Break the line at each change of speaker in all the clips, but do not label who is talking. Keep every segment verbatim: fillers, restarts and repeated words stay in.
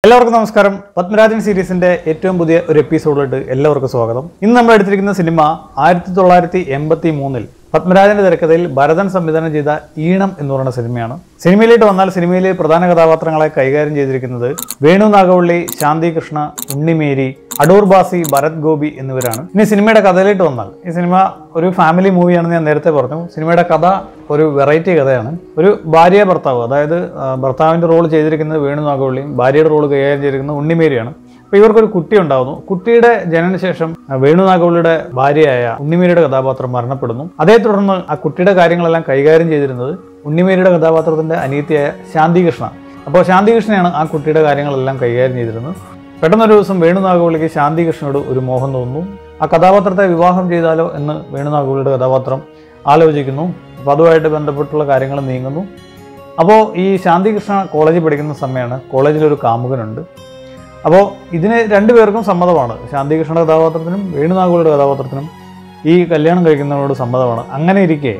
എല്ലാവർക്കും നമസ്കാരം. പത്മരാജൻ സീരീസിന്റെ ഏറ്റവും പുതിയ ഒരു എപ്പിസോഡിലോട്ട് എല്ലാവർക്കും സ്വാഗതം. ഇന്ന് നമ്മൾ എടുത്തിരിക്കുന്ന സിനിമ ആയിരത്തി തൊള്ളായിരത്തി എൺപത്തി മൂന്നിൽ പത്മരാജന്റെ തിരക്കഥയിൽ ഭരതൻ സംവിധാനം ചെയ്ത ഈണം എന്ന് പറയുന്ന സിനിമയാണ്. സിനിമയിലേക്ക് വന്നാൽ സിനിമയിലെ പ്രധാന കഥാപാത്രങ്ങളെ കൈകാര്യം ചെയ്തിരിക്കുന്നത് വേണു നാഗവള്ളി, ശാന്തി കൃഷ്ണ, ഉണ്ണിമേരി, അടൂർ ബാസി, ഭരത് ഗോപി എന്നിവരാണ്. ഇനി സിനിമയുടെ കഥയിലേക്ക് വന്നാൽ ഈ സിനിമ ഒരു ഫാമിലി മൂവിയാണെന്ന് ഞാൻ നേരത്തെ പറഞ്ഞു. സിനിമയുടെ കഥ ഒരു വെറൈറ്റി കഥയാണ്. ഒരു ഭാര്യ ഭർത്താവ്, അതായത് ഭർത്താവിന്റെ റോൾ ചെയ്തിരിക്കുന്നത് വേണു നാഗവള്ളിയും ഭാര്യയുടെ റോൾ കൈകാര്യം ചെയ്തിരിക്കുന്നത് ഉണ്ണിമേരിയാണ്. അപ്പോൾ ഇവർക്കൊരു കുട്ടി ഉണ്ടാവുന്നു. കുട്ടിയുടെ ജനനശേഷം വേണു നാഗവള്ളിയുടെ ഭാര്യയായ ഉണ്ണിമേരിയുടെ കഥാപാത്രം മരണപ്പെടുന്നു. അതേ തുടർന്ന് ആ കുട്ടിയുടെ കാര്യങ്ങളെല്ലാം കൈകാര്യം ചെയ്തിരുന്നത് ഉണ്ണിമേരിയുടെ കഥാപാത്രത്തിന്റെ അനിയത്തിയായ ശാന്തി കൃഷ്ണ. അപ്പോൾ ശാന്തി കൃഷ്ണയാണ് ആ കുട്ടിയുടെ കാര്യങ്ങളെല്ലാം കൈകാര്യം ചെയ്തിരുന്നത്. പെട്ടെന്നൊരു ദിവസം വേണു നാഗവള്ളിക്ക് ശാന്തി കൃഷ്ണയോട് ഒരു മോഹം തോന്നുന്നു. ആ കഥാപാത്രത്തെ വിവാഹം ചെയ്താലോ എന്ന് വേണു നാഗവള്ളിയുടെ കഥാപാത്രം ആലോചിക്കുന്നു. അപ്പോൾ അതുമായിട്ട് ബന്ധപ്പെട്ടുള്ള കാര്യങ്ങൾ നീങ്ങുന്നു. അപ്പോൾ ഈ ശാന്തി കൃഷ്ണ കോളേജിൽ പഠിക്കുന്ന സമയമാണ്. കോളേജിലൊരു കാമുകനുണ്ട്. അപ്പോൾ ഇതിന് രണ്ടുപേർക്കും സമ്മതമാണ്. ശാന്തി കൃഷ്ണയുടെ കഥാപാത്രത്തിനും വേണു നാഗവള്ളിയുടെ കഥാപാത്രത്തിനും ഈ കല്യാണം കഴിക്കുന്നതിനോട് സമ്മതമാണ്. അങ്ങനെ ഇരിക്കെ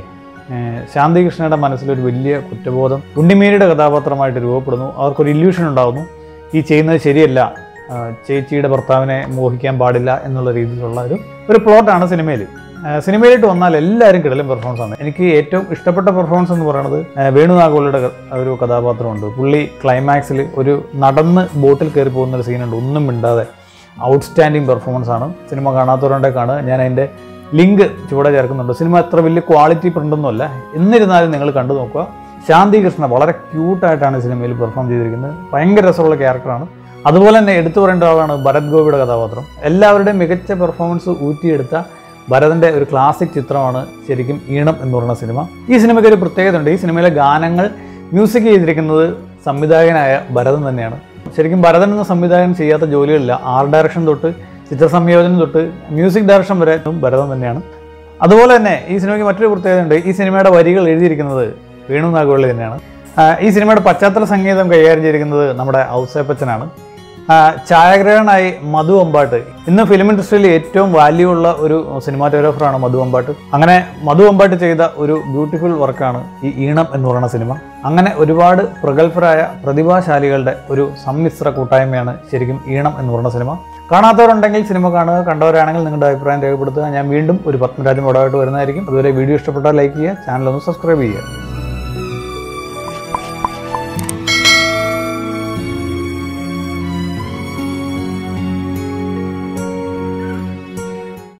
ശാന്തി കൃഷ്ണയുടെ മനസ്സിലൊരു വലിയ കുറ്റബോധം ഉണ്ണിമേരിയുടെ കഥാപാത്രമായിട്ട് രൂപപ്പെടുന്നു. അവർക്കൊരു ഇല്യൂഷൻ ഉണ്ടാകുന്നു, ഈ ചെയ്യുന്നത് ശരിയല്ല, ചേച്ചിയുടെ ഭർത്താവിനെ മോഹിക്കാൻ പാടില്ല എന്നുള്ള രീതിയിലുള്ള ഒരു ഒരു പ്ലോട്ടാണ് സിനിമയിൽ. സിനിമയിലേക്ക് വന്നാൽ എല്ലാവരും കിടലും പെർഫോമൻസ് ആണ്. എനിക്ക് ഏറ്റവും ഇഷ്ടപ്പെട്ട പെർഫോമൻസ് എന്ന് പറയുന്നത് വേണു നാഗവള്ളിയുടെ ഒരു കഥാപാത്രമുണ്ട്. പുള്ളി ക്ലൈമാക്സിൽ ഒരു നടന്ന് ബോട്ടിൽ കയറി പോകുന്നൊരു സീനുണ്ട്, ഒന്നും മിണ്ടാതെ. ഔട്ട്സ്റ്റാൻഡിങ് പെർഫോമൻസ് ആണ്. സിനിമ കാണാത്തവരുണ്ടെ കാണുക. ഞാൻ അതിൻ്റെ ലിങ്ക് ചുവടെ ചേർക്കുന്നുണ്ട്. സിനിമ അത്ര വലിയ ക്വാളിറ്റി പ്രിൻ്റൊന്നുമല്ല, എന്നിരുന്നാലും നിങ്ങൾ കണ്ടു നോക്കുക. ശാന്തി കൃഷ്ണ വളരെ ക്യൂട്ടായിട്ടാണ് സിനിമയിൽ പെർഫോം ചെയ്തിരിക്കുന്നത്. ഭയങ്കര രസമുള്ള ക്യാരക്ടറാണ്. അതുപോലെ തന്നെ എടുത്തു പറയേണ്ട ആളാണ് ഭരത് ഗോപിയുടെ കഥാപാത്രം. എല്ലാവരുടെയും മികച്ച പെർഫോമൻസ് ഊറ്റിയെടുത്ത ഭരതൻ്റെ ഒരു ക്ലാസിക് ചിത്രമാണ് ശരിക്കും ഈണം എന്ന് പറയുന്ന സിനിമ. ഈ സിനിമയ്ക്ക് ഒരു പ്രത്യേകത ഉണ്ട്. ഈ സിനിമയിലെ ഗാനങ്ങൾ മ്യൂസിക് ചെയ്തിരിക്കുന്നത് സംവിധായകനായ ഭരതൻ തന്നെയാണ്. ശരിക്കും ഭരതൻ എന്ന സംവിധായകൻ ചെയ്യാത്ത ജോലികളില്ല. ആർട്ട് ഡയറക്ഷൻ തൊട്ട് ചിത്രസംയോജനം തൊട്ട് മ്യൂസിക് ഡയറക്ഷൻ വരെ ഭരതൻ തന്നെയാണ്. അതുപോലെ തന്നെ ഈ സിനിമയ്ക്ക് മറ്റൊരു പ്രത്യേകത ഉണ്ട്. ഈ സിനിമയുടെ വരികൾ എഴുതിയിരിക്കുന്നത് വേണു നാഗവള്ളി തന്നെയാണ്. ഈ സിനിമയുടെ പശ്ചാത്തല സംഗീതം കൈകാര്യം ചെയ്തിരിക്കുന്നത് നമ്മുടെ ഔസേപ്പച്ചനാണ്. ഛായാഗ്രഹനായി മധു അമ്പാട്ട്. ഇന്ന് ഫിലിം ഇൻഡസ്ട്രിയിൽ ഏറ്റവും വാല്യൂ ഉള്ള ഒരു സിനിമാറ്റോഗ്രാഫറാണ് മധു അമ്പാട്ട്. അങ്ങനെ മധു അമ്പാട്ട് ചെയ്ത ഒരു ബ്യൂട്ടിഫുൾ വർക്കാണ് ഈ ഈണം എന്ന് പറയുന്ന സിനിമ. അങ്ങനെ ഒരുപാട് പ്രഗത്ഭരായ പ്രതിഭാശാലികളുടെ ഒരു സമ്മിശ്ര കൂട്ടായ്മയാണ് ശരിക്കും ഈണം എന്ന് പറയുന്ന സിനിമ. കാണാത്തവരുണ്ടെങ്കിൽ സിനിമ കാണുക, കണ്ടവരാണെങ്കിൽ നിങ്ങളുടെ അഭിപ്രായം രേഖപ്പെടുത്തുക. ഞാൻ വീണ്ടും ഒരു പത്മരാജൻ പടമായിട്ട് വരുന്നതായിരിക്കും. അതുവരെ വീഡിയോ ഇഷ്ടപ്പെട്ടാൽ ലൈക്ക് ചെയ്യുക, ചാനൽ ഒന്ന് സബ്സ്ക്രൈബ് ചെയ്യുക.